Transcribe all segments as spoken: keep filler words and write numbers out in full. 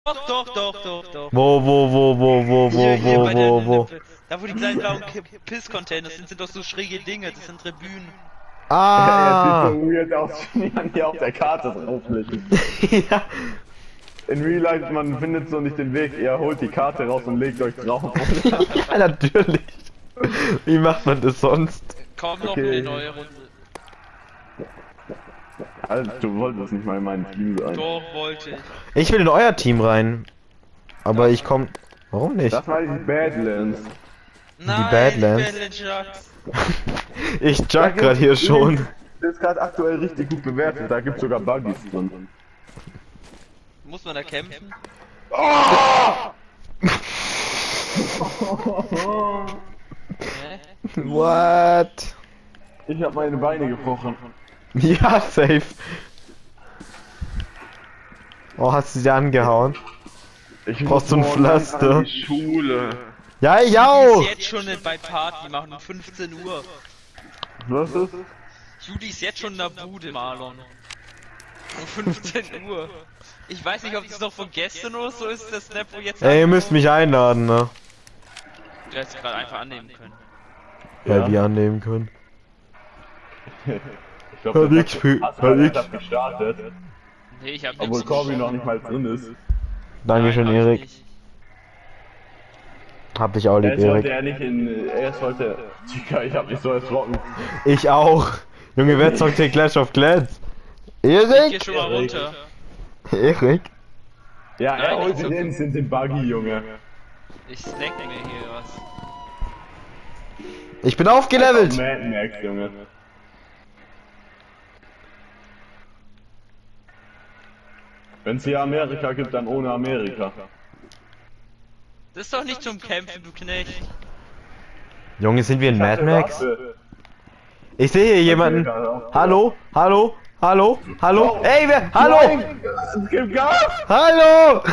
Doch, doch, doch, doch, doch. Wo, wo, wo, wo, wo, Hier, hier wo, bei wo, der, wo? Da wo die kleinen blauen Piss-Container sind, sind doch so schräge Dinge, das sind Tribünen. Ah! Ja, es sieht so weird aus, wie man hier auf der Karte drauflegt. Ja. In Real Life, man findet so nicht den Weg, ihr holt die Karte raus und legt euch drauf. Ja, natürlich. Wie macht man das sonst? Komm noch Okay. eine neue Runde. Alter, du wolltest nicht mal in meinem Team sein. Doch, wollte ich. Ich will in euer Team rein. Aber ich komm. Warum nicht? Das war die Badlands. Nein, Badlands. Badlands Jacks. Ich jug grad hier schon. Das ist gerade aktuell richtig gut bewertet, da gibt's sogar Buggies drin. Muss man da kämpfen? Hä? What? Ich hab meine Beine gebrochen. Ja, safe. Oh, hast du sie angehauen? Ich Brauchst du ein morgen Pflaster? an die Schule. Ja, ich Die auch! ist jetzt schon nicht bei Party machen um fünfzehn Uhr. Was ist? Judy ist jetzt schon in der Bude, Marlon. Um fünfzehn Uhr. Ich weiß nicht, ob das noch von gestern oder so ist, das Snap, wo jetzt... Ey, ihr müsst mich einladen, ne? Du hättest gerade einfach annehmen können. Weil Ja. wir annehmen können. Ich glaub, Hör das nix, hast- Pü- hast du hör gerade nix. erst gestartet, Nee, ich hab obwohl nix Corby noch nicht mal drin ist. Dankeschön, Nein, hab ich Erik. nicht. Hab dich auch lieb, Er ist heute Erik. ehrlich in. Er ist heute. Digga, ich hab mich so erschrocken. Ich auch. Junge, wer zockt hier Clash of Clans? Ich geh Erik? schon mal runter. Erik? Ja, er Nein, holt ich- den Instant den Buggy, Junge. Ich snack mir hier was. Ich bin aufgelevelt! Mad Max, Junge. Wenn's hier Amerika gibt, dann ohne Amerika. Das ist doch nicht zum Kämpfen, du Knecht. Junge, sind wir in Mad Max? Waffe. Ich sehe hier jemanden. Hallo? Hallo? Hallo? Hallo? Ey, wer? Hallo? Nein, es gibt Gas! Hallo!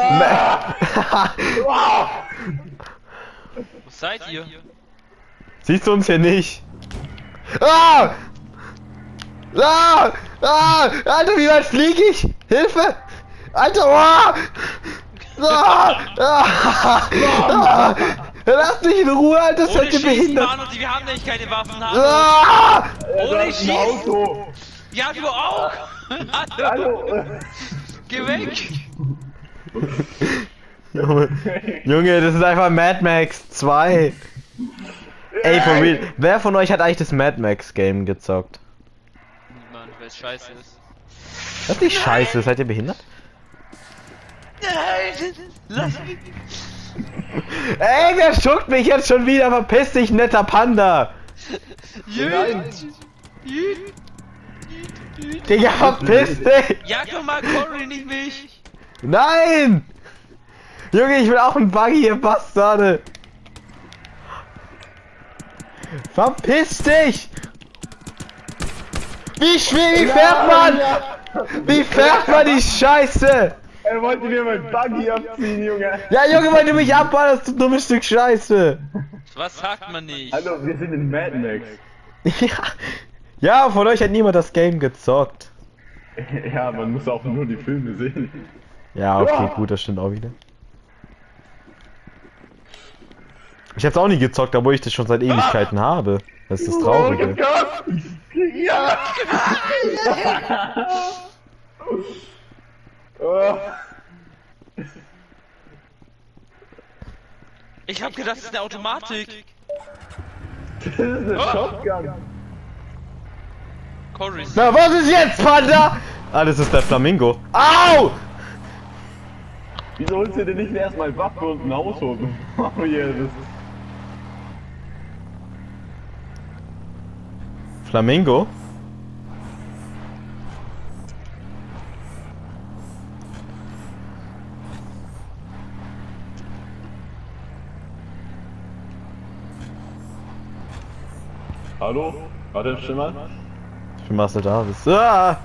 Wo seid ihr? Siehst du uns hier nicht? Ah! Ah! Ah! Alter, wie weit fliege ich? Hilfe! Alter, ah! Ah! Ah! Ah! Lass mich in Ruhe, Alter, seid Ohne ihr Schießen, behindert! Mann, und wir haben nämlich keine Waffen. Hallo. Ah! Ohne Ein Schießen. Auto! Ja, du auch. Hallo. Hallo! Geh weg. Junge, Junge, das ist einfach Mad Max zwei. Ey, for real. Wer von euch hat eigentlich das Mad Max Game gezockt? Niemand, weil es scheiße ist. Das ist nicht scheiße, seid ihr behindert? Nein, lass mich. Ey, wer schuckt mich jetzt schon wieder? Verpiss dich, netter Panda! Jüt. Jüt. Jüt. Digga, verpiss dich! Ja, komm mal, Cory, nicht mich. Nein! Junge, ich will auch ein Buggy, ihr Bastarde! Verpiss dich! Wie schwer, wie fährt man? Wie fährt man die Scheiße? Er wollte mir mein Buggy abziehen, Junge! Ja, Junge, weil du mich abballerst, du dummes Stück Scheiße! Was sagt man nicht? Hallo, wir sind in Mad Max. Ja, ja, von euch hat niemand das Game gezockt. Ja, man muss auch nur die Filme sehen. Ja, okay, Ja. gut, das stimmt auch wieder. Ich hab's auch nie gezockt, obwohl ich das schon seit Ewigkeiten habe. Das ist das Traurige. Ja! Oh. Ich hab gedacht, das ist eine Automatik. Das ist eine Shotgun. Cory. Na, was ist jetzt, Panda? Ah, das ist der Flamingo. Au! Wieso holst du dir nicht erstmal Waffe und ein Auto? Oh yeah, das Flamingo? Hallo? Warte, stimm mal. Ich bin Marcel Davis. Ah!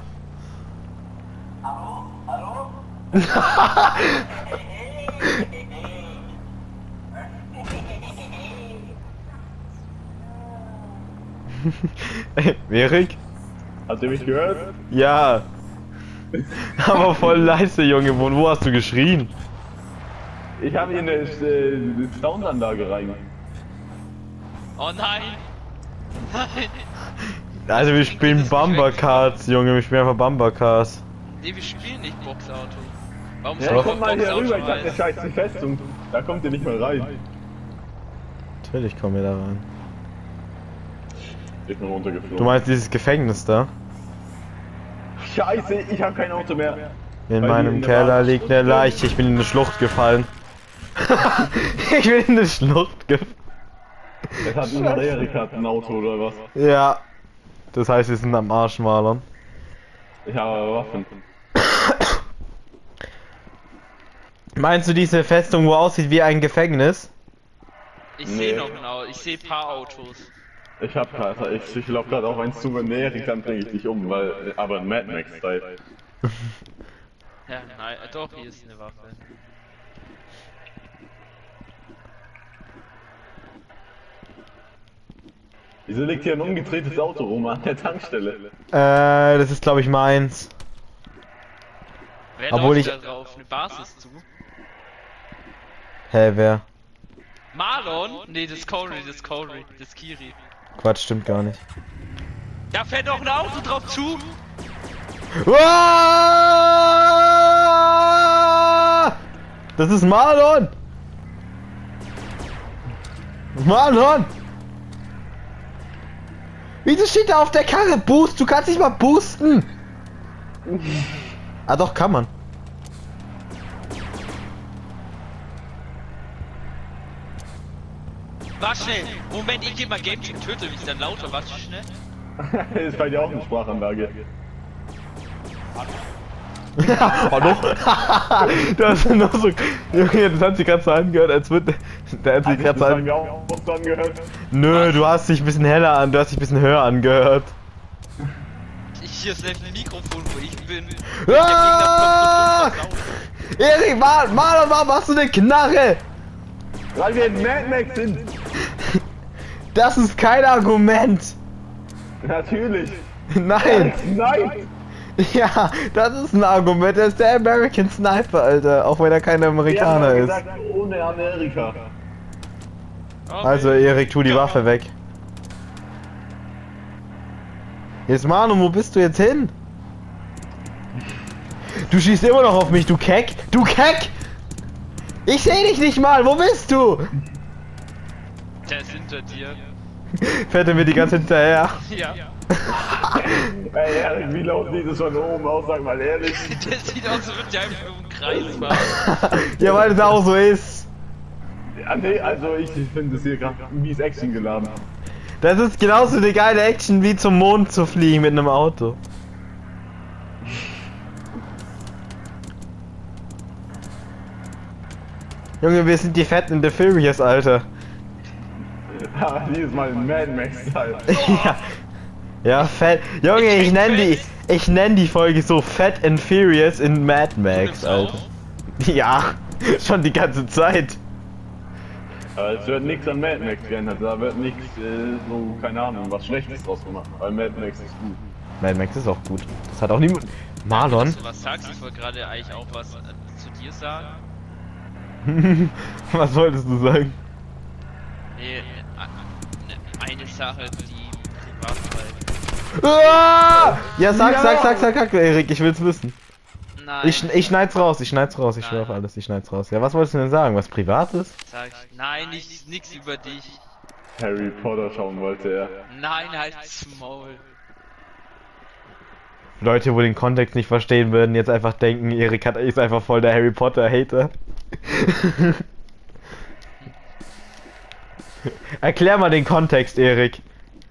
Ey, Erik? Habt ihr mich gehört? Ja. Aber voll leise, Junge. Wo, wo hast du geschrien? Ich habe hier eine äh, Soundanlage rein. Oh nein! Nein! Also wir spielen Bumper Cars, Junge. Wir spielen einfach Bumper Cars. Nee, wir spielen nicht Boxauto. Warum Ja, soll komm mal hier Boxauto rüber, ich hab eine heißen? scheiß Festung. Da kommt ihr nicht mal rein. Natürlich kommen wir da rein. Ich bin runtergeflogen. Du meinst dieses Gefängnis da? Scheiße, ich habe kein Auto mehr. In Weil meinem die in der Keller Bahn- liegt eine Leiche. Ich bin in eine Schlucht gefallen. Ich bin in eine Schlucht gefallen. Es hat nur Erika ein Auto oder was? Ja. Das heißt, wir sind am Arsch, Marlon. Ich habe Waffen. Meinst du diese Festung, wo aussieht wie ein Gefängnis? Ich Nee. sehe noch ein Auto, ich sehe ein paar Autos. Ich hab gerade, ich, ich lauf gerade auf eins zu, wenn der Erika dann bring ich dich um, weil, aber in Mad Max Style. Ja, nein, doch, hier ist eine Waffe. Wieso liegt hier ein umgedrehtes Auto rum an der Tankstelle? Äh, das ist glaube ich meins. Wer Obwohl läuft ich- da drauf? Eine Basis zu? Hä, wer? Marlon? Nee, das ist Corey, das ist Corey, das ist Kiri. Quatsch, stimmt gar nicht. Da fährt doch ein Auto drauf zu! Uaaah! Das ist Marlon! Marlon! Wieso steht da auf der Karre Boost? Du kannst nicht mal boosten! Ah doch, kann man. Warte schnell! Moment, ich geh mal Game Check, töte mich dann lauter, warte schnell. Ist bei dir auch eine Sprachanlage. Hallo? Du hast nur so. Junge, das hat sich gerade so angehört, als würde. Der hat sich gerade so Das an. haben wir auch so angehört. Nö, du hast dich ein bisschen heller an, du hast dich ein bisschen höher angehört. Ich, hier ist nämlich ein Mikrofon, wo ich bin. Ah! Der Gegner kommt so dumm raus. Erik, Mar Marlon, warum hast du eine Knarre? Weil wir in Mad Max sind. Das ist kein Argument. Natürlich. Nein. Nein. Ja, das ist ein Argument. Das ist der American Sniper, Alter. Auch wenn er kein Wir haben Amerikaner doch ist. gesagt, ohne Amerika. Okay. Also, Erik, tu die Ja. Waffe weg. Jetzt, Manu, wo bist du jetzt hin? Du schießt immer noch auf mich, du Keck! Du Keck! Ich seh dich nicht mal, wo bist du? Der ist hinter dir. Fährt er mir die ganze hinterher? Ja. Ey, Erik, wie laut sieht es von oben aus, sag mal ehrlich. Der sieht aus, als würde der einfach nur im Kreis fahren. Ja, weil es auch so ist. Ja, nee, also ich finde es hier gerade mies Action geladen. Das ist genauso eine geile Action wie zum Mond zu fliegen mit einem Auto. Junge, wir sind die Fetten in The Furious, Alter. Ja, dieses Mal in Mad Max Style. Ja. Ja, fett. Junge, ich nenne die, ich nenne die Folge so Fat and Furious in Mad Max, nimmst Alter. auf? Ja, schon die ganze Zeit. Aber es wird nichts an Mad Max geändert, da wird nichts, äh, so, keine Ahnung, was Schlechtes draus gemacht, weil Mad Max ist gut. Mad Max ist auch gut. Das hat auch niemand. Marlon? Dass du was sagst, ich wollte gerade eigentlich auch was äh, zu dir sagen. Was wolltest du sagen? Nee, äh, äh, eine Sache, die privat bleibt. Ah! Ja, sag, Ja. sag, sag, sag, sag, Erik, ich will's wissen. Nein. Ich, ich schneid's raus, ich schneid's raus, ich schwör auf Nein. alles, ich schneid's raus. Ja, was wolltest du denn sagen? Was Privates? Sag ich, nein, nicht, nix über dich. Harry Potter schauen wollte er. Nein, halt's Maul. Leute, wo den Kontext nicht verstehen würden, jetzt einfach denken, Erik hat, ist einfach voll der Harry Potter Hater. Erklär mal den Kontext, Erik.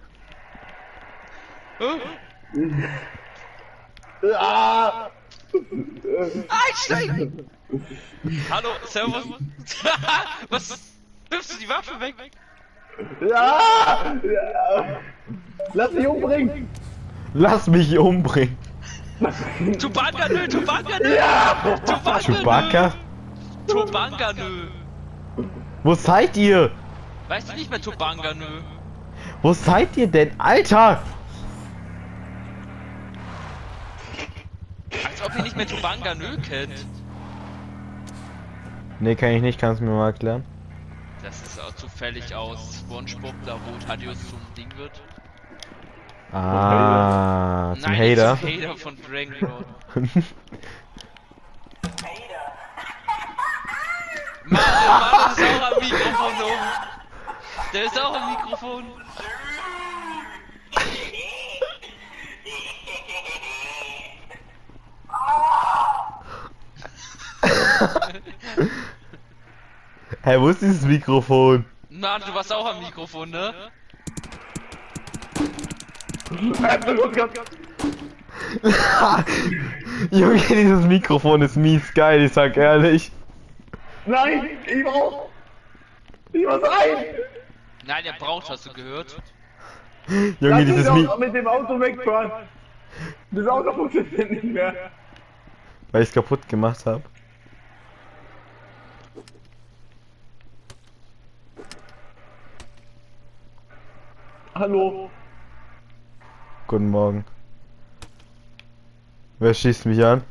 Ah! Einsteigen! Hallo, servus. Was? Wirfst du die Waffe weg? Ja! Ja! Lass mich umbringen! Lass mich umbringen. Tubanga nö, Tubanga nö! Ja! Tubanga Chewbacca? nö! Tubanga nö! Wo seid ihr? Weißt du nicht mehr Tubanga nö? Wo seid ihr denn? Alter! Als Als ob ihr nicht mehr Tobanga Nö kennt. Nee, kann ich nicht, kannst du mir mal erklären? Das ist auch zufällig aus SpongeBob, da wo Thaddeus zum Ding wird. Ah, zum Nein, Hater. zum Hater von Dragon Lord. Mann, Mann, ist auch am Mikrofon oben. Der ist auch am Mikrofon. Hey, wo ist dieses Mikrofon? Mann, du warst auch am Mikrofon, ne? Junge, dieses Mikrofon ist mies geil, ich sag ehrlich. Nein, ich brauch... Ich muss rein! Nein, der braucht, hast du gehört? Junge, Lass dieses mich Mi... doch mit dem Auto wegfahren! Das Auto funktioniert nicht mehr! Weil ich's kaputt gemacht habe. Hallo? Guten Morgen. Wer schießt mich an?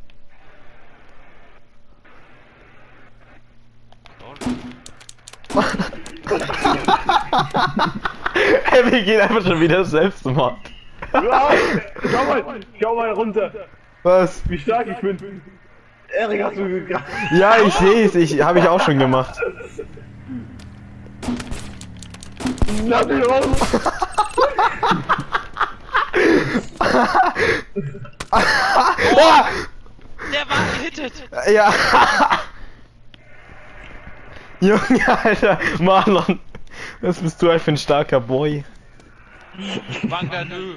Ey, wir gehen einfach schon wieder Selbstmord. Ja, schau mal, schau mal runter, Was? wie stark ich bin. Erik, hast du gerade... Ja, ich seh's, ich habe ich auch schon gemacht. Lass mich raus! Ah! Der war gehittet. Ja. Junge, Alter, Marlon. Was bist du eigentlich für ein starker Boy? Tobanga Nö.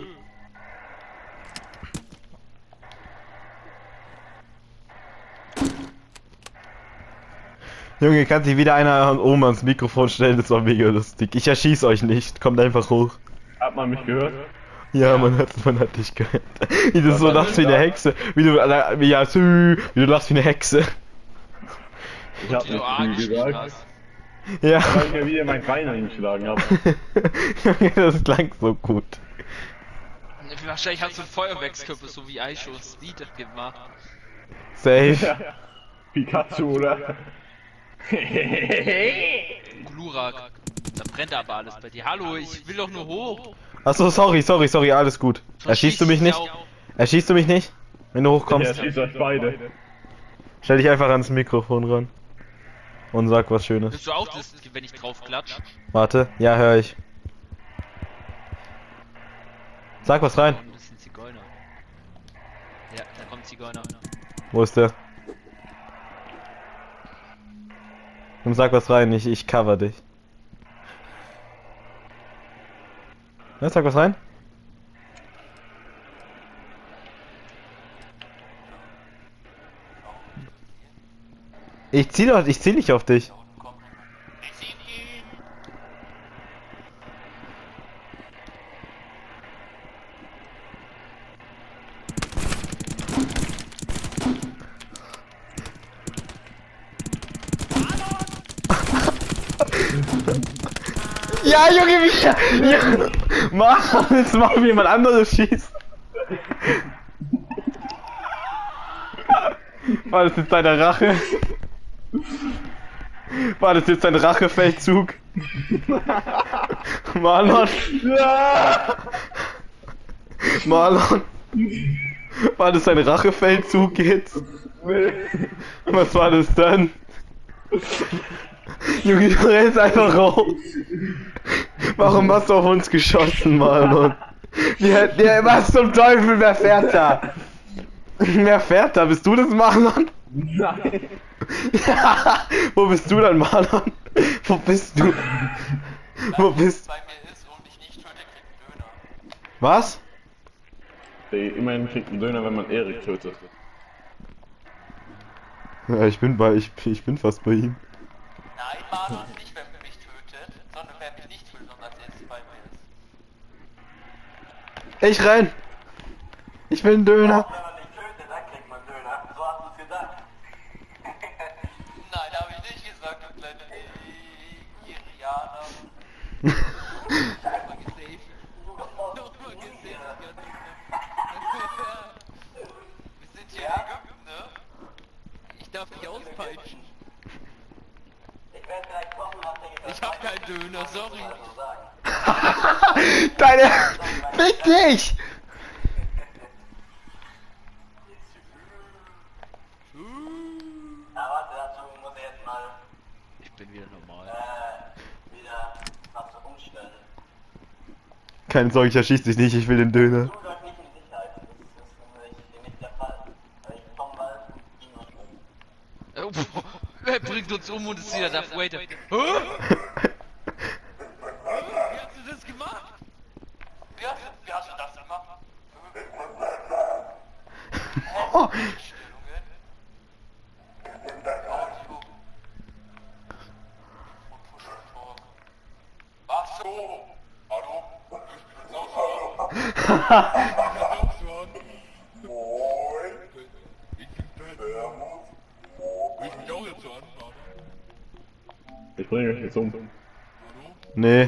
Junge, kann sich wieder einer oben ans Mikrofon stellen, das war mega lustig. Ich erschieß euch nicht, kommt einfach hoch. Hat man mich gehört? Ja, man hat, man hat dich gehört. Wie du so lachst wie eine Hexe. Wie du, wie, ja, wie du lachst wie eine Hexe. Ich hab Wie du nicht A viel geschrieben gesagt, hast. Ja. weil ich mir wieder mein Bein eingeschlagen habe. Junge, das klang so gut. Wahrscheinlich hast du einen Feuerwerkskörper, so wie Aisho Speed gemacht. Safe. Pikachu, oder? Glurak. Da brennt aber alles bei dir. Hallo, ich will doch nur hoch. Achso, sorry, sorry, sorry, alles gut. Erschießt du mich nicht? Erschießt du mich nicht? Wenn du Ja, hochkommst? schießt euch beide. Stell dich einfach ans Mikrofon ran. Und sag was Schönes. Bist du auch das, wenn ich drauf klatsch? Warte, ja, hör ich. Sag was rein. Das ist ein Zigeuner. Ja, da kommt Zigeuner. Wo ist der? Und sag was rein, ich, ich cover dich. Ja, sag was rein. Ich zieh doch, ich zieh nicht auf dich. Ja, Junge, wieder! Ja. Mach, jetzt mach wie jemand anderes schießt. War das jetzt deine Rache? War das jetzt dein Rachefeldzug? Marlon? Ja! Marlon? War das dein Rachefeldzug jetzt? Nee. Was war das dann? Junge, du rennst einfach raus. Warum hast du auf uns geschossen, Marlon? Der, der, was zum Teufel, wer fährt da? Wer fährt da? Bist du das, Marlon? Nein! Ja, wo bist du dann, Marlon? Wo bist du? Wo bist du? Bei mir ist und ich nicht töte, kriegt einen Döner. Was? Ey, immerhin kriegt ein Döner, wenn man Erik tötet. Ja, ich bin bei, ich, ich bin fast bei ihm. Nein, Marlon nicht, wer mich tötet, sondern wer mich nicht tötet und als erstes bei mir ist. Ich renn! Ich will einen Döner. Wenn man nicht tötet, dann kriegt man Döner. So hast du es gesagt. Nein, habe ich nicht gesagt, du kleine Irianer. Nochmal gesaved. Nochmal gesaved. Wir sind hier werde gleich kochen, habt ihr gesagt. Ich hab keinen Döner, sorry. Deine... Fick dich! Ja, warte, dazu muss ich jetzt mal Ich bin wieder normal. äh, wieder was umstellen. Keine Sorge, ich erschieß dich nicht, ich will den Döner. Du seid nicht in Sicherheit. Das ist nämlich nicht der Fall. Weil ich komme bald und ging euch um. Oh, boah, wer bringt uns um und ist wieder da? Wait. Hä? Wie hast du das gemacht? Wie hast, wie hast du das gemacht? Oh. Ach so. Hallo? Moin. Ich bin Vermut. Ich mich auch jetzt an. Ich bringe euch jetzt um. Nee.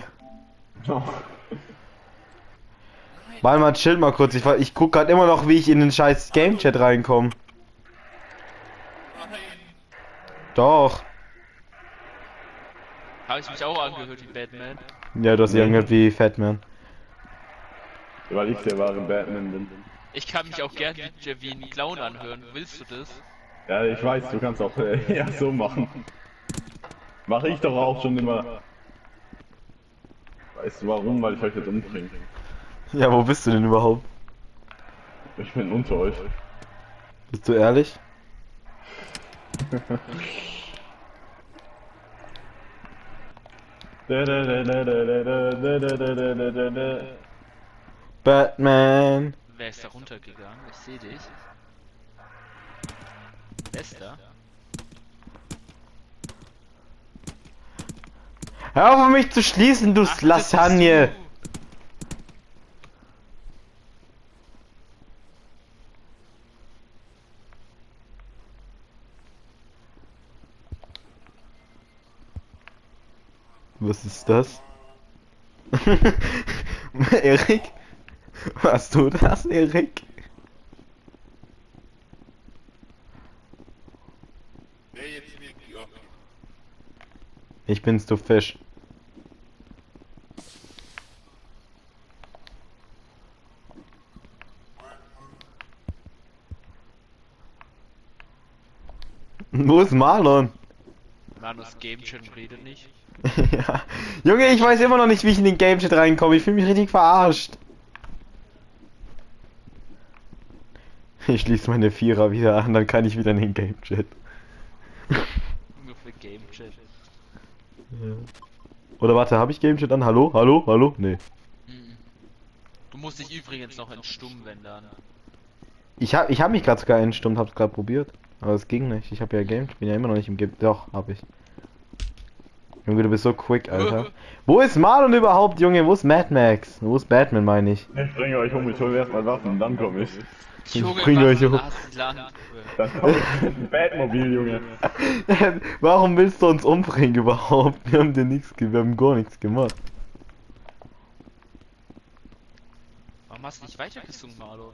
Mal mal chill mal kurz, ich, ich guck grad immer noch, wie ich in den scheiß Game Chat reinkomme. Doch. Habe ich mich auch angehört wie Batman? Ja, du hast dich angehört wie Fatman. Weil ich der wahre Batman bin. Ich kann mich auch gern wie, wie ein Clown anhören. Willst du das? Ja, ich weiß, du kannst auch äh, ja, so machen. Mache ich doch auch schon immer. Weißt du warum? Weil ich euch jetzt umbringe. Ja, wo bist du denn überhaupt? Ich bin unter euch. Bist du ehrlich? Batman. Wer ist da runtergegangen? Ich sehe dich. Wer ist da? Hör auf, mich zu schließen, du Ach, das Lasagne! bist Was ist das? Erik? Warst du das, Erik? Wer jetzt wirklich okay. Ich bin's, du Fisch. Wo ist Marlon? du? Manus Game Chat redet nicht. Ja. Junge, ich weiß immer noch nicht, wie ich in den Game Chat reinkomme. Ich fühle mich richtig verarscht. Ich schließe meine Vierer wieder an, dann kann ich wieder in den Game Chat. Nur für Game Chat. Ja. Oder warte, habe ich Game Chat an? Hallo? Hallo? Hallo? Nee. Mhm. Du musst dich übrigens noch entstumm wenden. Ich hab, ich hab mich gerade sogar entstummt, hab's gerade probiert. Aber es ging nicht. Ich habe ja Game, bin ja immer noch nicht im Game. Doch, hab ich. Junge, du bist so quick, Alter. Wo ist Marlon überhaupt, Junge? Wo ist Mad Max? Wo ist Batman, meine ich? Ich bringe euch um, ich hole erstmal Waffen, dann komm ich. Junge, bring euch was um. hast Land? Dann kommt ein Batmobil, Junge. Warum willst du uns umbringen überhaupt? Wir haben dir nichts, wir haben gar nichts gemacht. Warum hast du nicht weitergesungen, Marlon?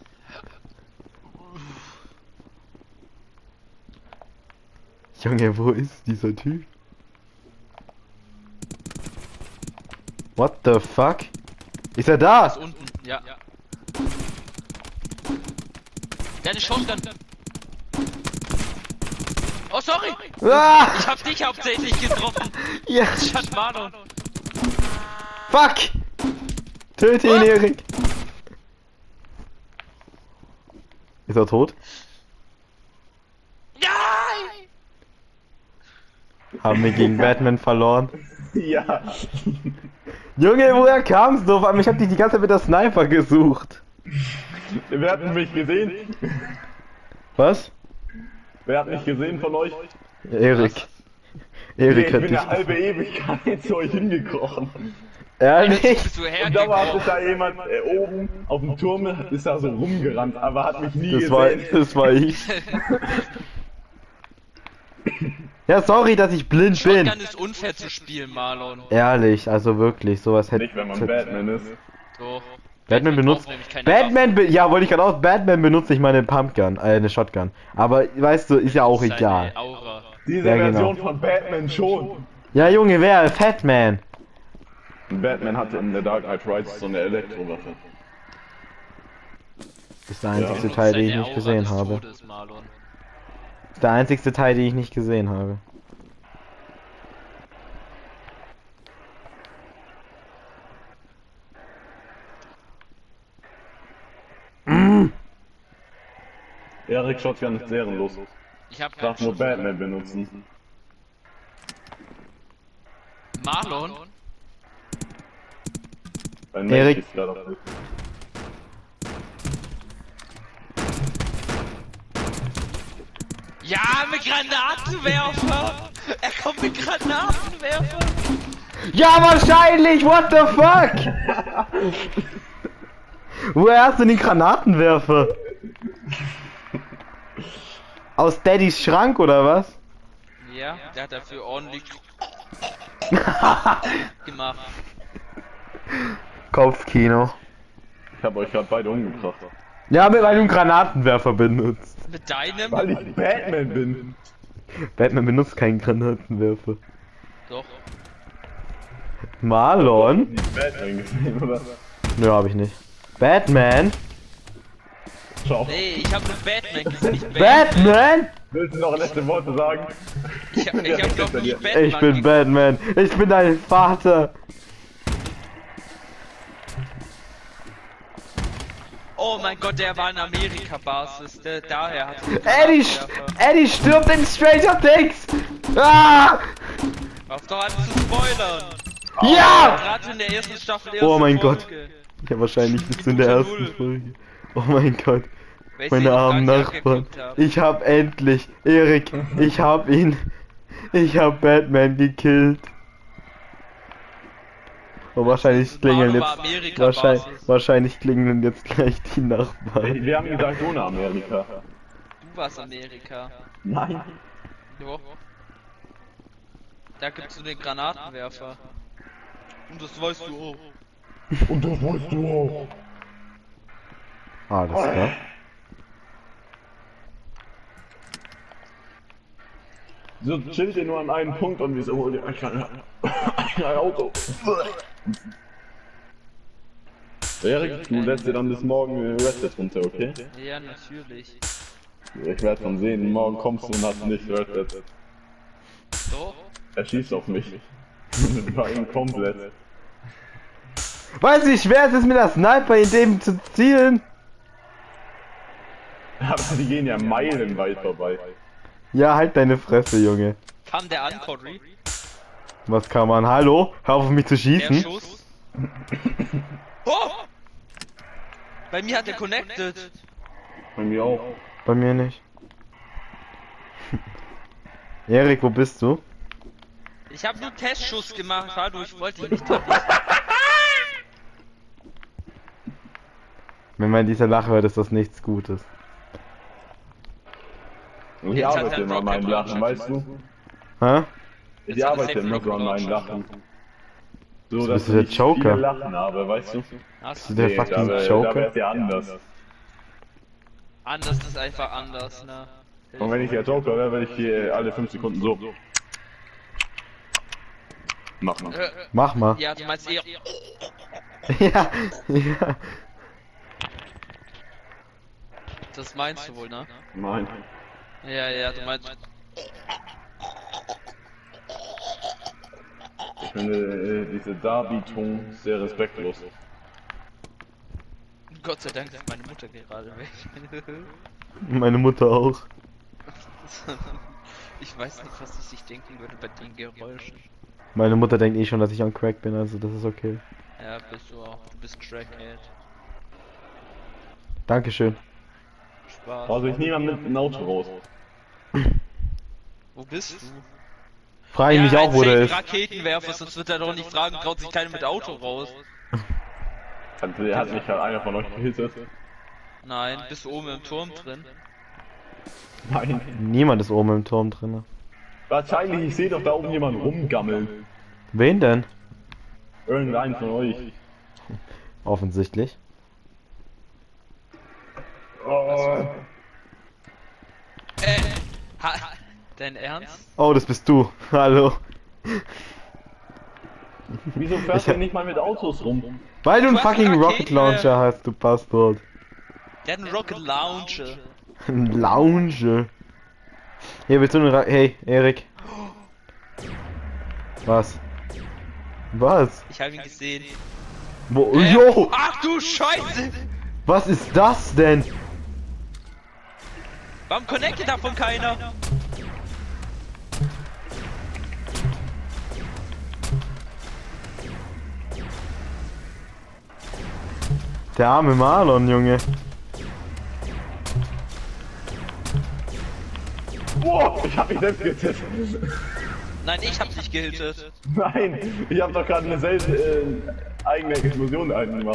Junge, wo ist dieser Typ? What the fuck? Ist er da? Ist unten, ja. Deine Shotgun. Oh, sorry! Ah! Ich hab dich hauptsächlich getroffen. Ja. Statt Marlon. Fuck! Töte ihn, Was? Erik! Ist er tot? Nein! Haben wir gegen Batman verloren? Ja. Junge, woher kam's du? Vor allem, ich hab dich die ganze Zeit mit der Sniper gesucht. Wer hat mich gesehen? Was? Wer hat mich gesehen von euch? Erik. Nee, Erik ich hat bin dich. eine halbe Ewigkeit zu euch hingekrochen. Ehrlich? Bist du Und da war hergekommen? da jemand äh, oben auf dem Turm, ist da so rumgerannt, aber hat mich nie Das war, gesehen. das war ich. Ja, sorry, dass ich blind bin. Shotgun ist unfair zu spielen, Marlon. Ehrlich, also wirklich, sowas hätte Nicht, wenn man Batman ist. Doch. Batman benutzt. braucht nämlich keine Batman, be ja, wollte ich gerade auch. Batman benutzt nicht meine Pumpgun, äh, eine Shotgun. Aber weißt du, ist ja auch Waffen. egal. Seine Aura. Die Diese Ja, Version genau. von Batman schon. Ja, Junge, wer? Fatman. Batman hatte in The Dark Knight Rises so eine Elektrowaffe. Das ist der einzigste Ja. Teil, den ich Seine nicht Aura gesehen des habe. Todes, Marlon. Das ist der einzigste Teil, den ich nicht gesehen habe. Erik Shotgun ist ehrenlos. Ich hab Darf nur Batman benutzen. Marlon? Ein Erik- Mensch ist gerade auf dich. Ja, mit Granatenwerfer! Er kommt mit Granatenwerfer! Ja, wahrscheinlich! What the fuck? Woher hast du den Granatenwerfer? Aus Daddys Schrank oder was? Ja, der hat dafür ordentlich gemacht. Kopfkino. Ich hab euch gerade beide umgebracht. Ja, mit einem Granatenwerfer benutzt. Mit deinem? Weil ich Batman bin. Batman benutzt keinen Granatenwerfer. Doch. Marlon? Nicht Batman gesehen, oder? Nö, hab ich nicht. Batman? Ciao. Nee, ich hab nur Batman gesehen, nicht Batman. Batman? Willst du noch letzte Worte sagen? Ich hab, ich hab doch nie Batman Ich bin gesehen. Batman. Ich bin dein Vater. Oh mein Gott, der war in Amerika-Basis. Der, daher hat Eddie, st- Eddie stirbt in Stranger Things. Ah! Auf doch an zu spoilern. Ja! Gerade in der ersten Staffel. Oh erste mein Folge. Gott. Ich hab wahrscheinlich bis in der ersten Folge. Oh mein Gott. Welche Meine ich noch armen gar nicht Nachbarn. angeguckt hab. Ich hab endlich. Erik, ich hab ihn. Ich hab Batman gekillt. Und wahrscheinlich klingeln Marlon war jetzt. Amerika Wahrscheinlich, Basis. wahrscheinlich klingeln jetzt gleich die Nachbarn. Wir haben gesagt ohne Amerika. Du warst Amerika. Nein. Doch. Da gibt's so den Granatenwerfer. Und das weißt du auch. Und das weißt du auch. Alles klar. So chillt ihr nur an einem Punkt und wieso holt ihr euch ein ein Auto? Erik, du lässt dir dann bis morgen äh, Red Dead runter, okay? Ja, natürlich. Ich werde schon sehen, morgen kommst du und hast nicht Red Dead. So. Er schießt auf mich. War ihm komplett. Weiß nicht, schwer es ist mit der Sniper in dem zu zielen. Aber die gehen ja meilenweit vorbei. Ja, halt deine Fresse, Junge. Kam der an, Codry? Was kann man? Hallo? Hör auf mich zu Der schießen. Schuss. Oh! Bei mir hat er connected. Bei mir auch. Bei mir nicht. Erik, wo bist du? Ich habe nur einen Testschuss gemacht, hallo, ich wollte ihn nicht treffen. Wenn man diese Lache hört, ist das nichts Gutes. Ich Jetzt hat arbeite er immer an meinen Rocket Lachen, weißt du? Hä? Ich Jetzt hat er arbeite safe immer so an Rocket meinen Launcher. Lachen. So, bist dass du der ich Joker. viele Lachen habe, weißt du? Achso, Der Nee, fucking da wär- Joker. Da wär's ja anders. anders ist einfach anders, ne? Und wenn ich der Joker wäre, würde ich hier alle fünf Sekunden so machen. Äh, Mach mal. ja, du meinst eher. Ja, ja. Das meinst du wohl, ne? Nein. Ja, ja, du meinst. Ich finde äh, diese Darbietung sehr respektlos. Gott sei Dank ist meine Mutter gerade weg. Meine Mutter auch. Ich weiß nicht, was sie sich denken würde bei den Geräuschen. Meine Mutter denkt eh schon, dass ich on Crack bin, also das ist okay. Ja, bist du auch. Du bist Crackhead. Dankeschön. Spaß. Also ich nehme mal mit dem Auto raus. Wo bist du? Frage ich mich auch, wo der ist. Raketenwerfer, sonst wird er doch nicht fragen, traut sich keiner mit Auto raus. Also, der hat mich halt einer von euch gehittet. Nein, bist du oben im Turm drin? Nein. Niemand ist oben im Turm drin. Wahrscheinlich, ich sehe doch da oben jemanden rumgammeln. Wen denn? Irgendeinen von euch. Offensichtlich. Oh. Äh, ha, Dein Ernst? Oh, das bist du. Hallo. Wieso fährst du nicht mal mit Autos rum? Weil du einen Du hast fucking einen Rocket Raketen- Launcher hast, du Bastard. Der hat einen Rocket Launcher. Ein Lounge. Hier, willst du eine Ra Hey, Erik. Was? Was? Ich habe ihn gesehen. Wo? Äh, Jo! Ach du Scheiße! Was ist das denn? Warum connectet davon keiner? Der arme Marlon, Junge. Boah, ich hab mich selbst getestet. Nein, ich hab dich gehittet. Nein, ich hab doch gerade eine selten äh, eigene Explosion eingemacht.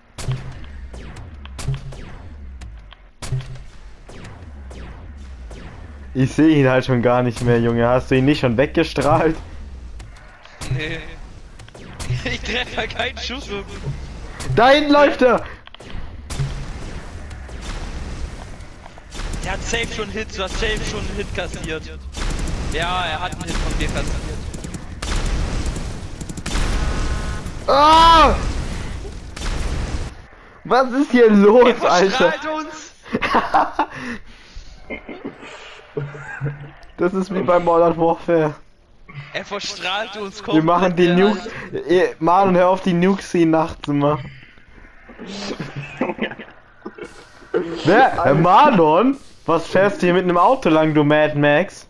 Ich sehe ihn halt schon gar nicht mehr, Junge. Hast du ihn nicht schon weggestrahlt? Nee. Ich treffe halt keinen Schuss. Da hinten läuft er! Der hat safe schon Hit, du hast safe schon einen Hit kassiert. Ja, er hat einen Hit von dir kassiert. Ah! Was ist hier Er los, Alter? verstrahlt uns! Das ist wie beim Modern Warfare. Er verstrahlt uns komplett. Wir machen die ja. Nukes. Eh, Marlon, hör auf, die Nukes die Nacht zu machen. Wer? Äh, Marlon? Was fährst du hier mit einem Auto lang, du Mad Max?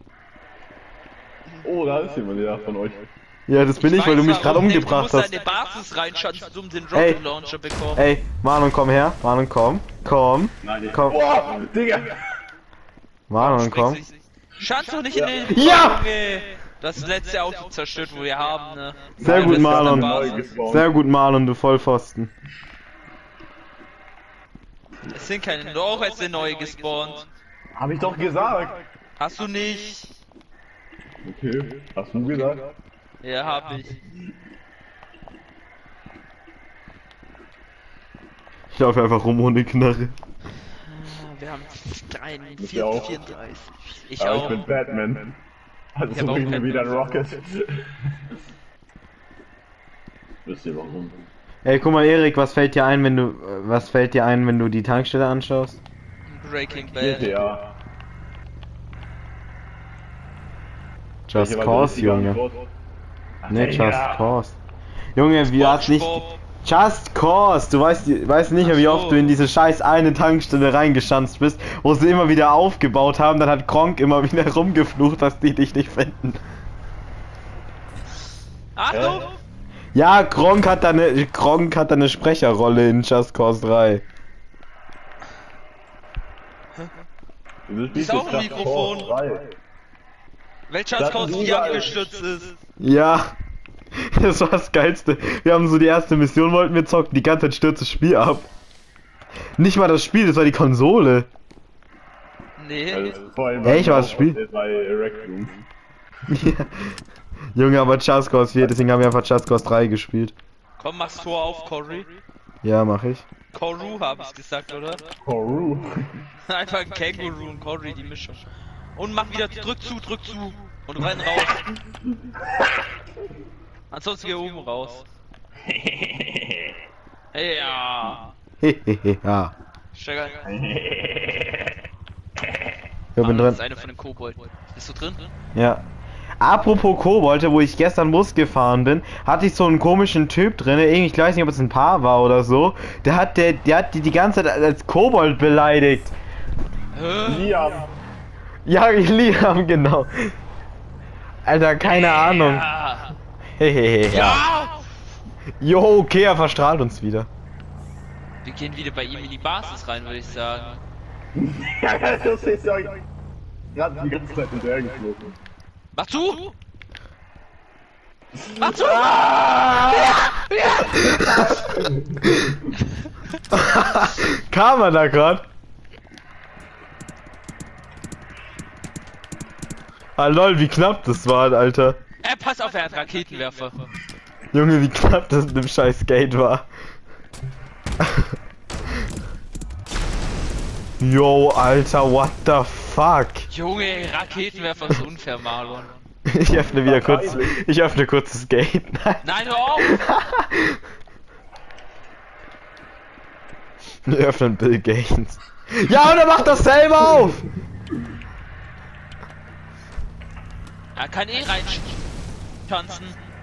Oh, da ist jemand ja von euch. Ja, das bin ich, weil du mich Weiß gerade warum, umgebracht Du musst hast. deine Basis reinschanzen, um den Ey. Rocket Launcher bekommen. Ey, Marlon, komm her. Marlon, komm. Komm. Nein, ich. Komm. Boah, Digga! Marlon, komm. Schanz doch nicht in den... Ja! Junge. Das letzte Auto zerstört, wo wir haben, ne? Sehr Nein, gut, das ist Marlon. eine Basis. Sehr gut, Marlon, du Vollpfosten. Es sind keine... Doch, es sind neue gespawnt. Hab ich doch gesagt! Hast du nicht? Okay, hast du gesagt? Ja, hab ich. Ich laufe einfach rum ohne Knarre. Wir haben Ich auch. vierunddreißig, vierunddreißig. Ich Aber ich auch. bin Batman. Also Ich hab suche ich auch mir keinen wieder ein Rocket. Wisst ihr warum? Ey, guck mal, Erik, was fällt dir ein, wenn du, äh, was fällt dir ein, wenn du die Tankstelle anschaust? Breaking G Bad. T A. Just Welche war die Cause, richtige Junge. Antwort? Ne, Digga. Just Cause. Junge, wie hast nicht... SpongeBob. Just Cause! Du weißt, weißt nicht mehr, wie Ach so. oft du in diese scheiß eine Tankstelle reingeschanzt bist, wo sie immer wieder aufgebaut haben, dann hat Kronk immer wieder rumgeflucht, dass die dich nicht finden. Achtung! Ja, Kronk hat da eine, Kronk hat da eine Sprecherrolle in Just Cause drei. Du Ist auch ein Mikrofon. Welcher Das Just Cause ist vier überall. abgestürzt ist. Ja. Das war das Geilste. Wir haben so die erste Mission wollten wir zocken, die ganze Zeit stürzt das Spiel ab. Nicht mal das Spiel, das war die Konsole. Nee. Echt, war das Spiel? Bei Rec Room. Ja. Junge, aber Just Cause vier, deswegen haben wir einfach Just Cause drei gespielt. Komm, mach's Tor auf, Cory. Ja, mach ich. Koru hab ich gesagt, oder? Koru. Einfach ein Känguru und Cory, die Mischung. Und mach wieder, drück zu, drück zu. Und rein raus. Ansonsten geh oben raus. Hey, ja. Hehehe, ja. Steiger. Ich bin Ah, das drin. ist eine von den Kobolden. Bist du drin? Ja. Apropos Kobolde, wo ich gestern Bus gefahren bin, hatte ich so einen komischen Typ drin, irgendwie, ich weiß nicht, ob es ein Paar war oder so. Der hat, der, der hat die die ganze Zeit als Kobold beleidigt. Hä? Liam. Ja, Liam, genau. Alter, keine Ahnung. Ja. Hehehe, ja. Ja! Jo, okay, er verstrahlt uns wieder. Wir gehen wieder bei ihm in die Basis rein, würde ich sagen. Ja, das ist ja gerade die ganze Zeit hinterher geflogen. Mach zu! Mach zu! Kam er da grad? Ah lol, wie knapp das war, Alter. Äh, pass auf, er hat Raketenwerfer. Junge, wie knapp das mit dem scheiß Gate war. Yo, Alter, what the fuck? Junge, Raketenwerfer ist unfair, Marlon. Ich öffne wieder kurz. Ich öffne kurz das Gate. Nein, hör auf! Wir öffnen Bill Gates. Ja, und er macht das selber auf! Er kann eh rein tanzen.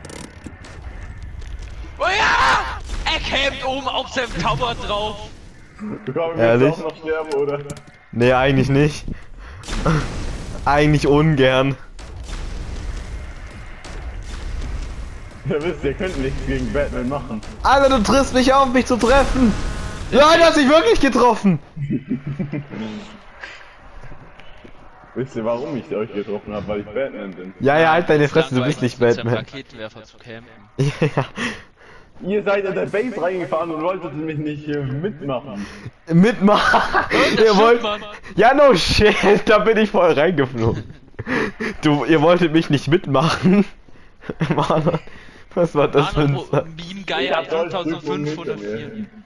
Oh ja! Er campt oben auf seinem Tower drauf. Du kannst Ehrlich? jetzt auch noch sterben, oder? Nee, eigentlich nicht. Eigentlich ungern. Ihr wisst, ihr könnt nichts gegen Batman machen. Alter, du triffst mich auf, mich zu treffen! Ja, du hast dich wirklich getroffen! Wisst ihr, warum ich euch getroffen habe? Weil ich Batman bin. Ja, ja, halt deine Fresse, du bist nicht Mit seinem Batman. Raketenwerfer zu campen. Ja. Ihr seid in der Base reingefahren und wolltet mich nicht äh, mitmachen. Mitmachen! Das Ihr wollt. stimmt, Mann. Ja, no shit, da bin ich voll reingeflogen. Du, ihr wolltet mich nicht mitmachen. Mann, was war das für ein Mano, Sa- Meme Ich Geier hab euch fünftausendfünfhundertvier. mitgenommen.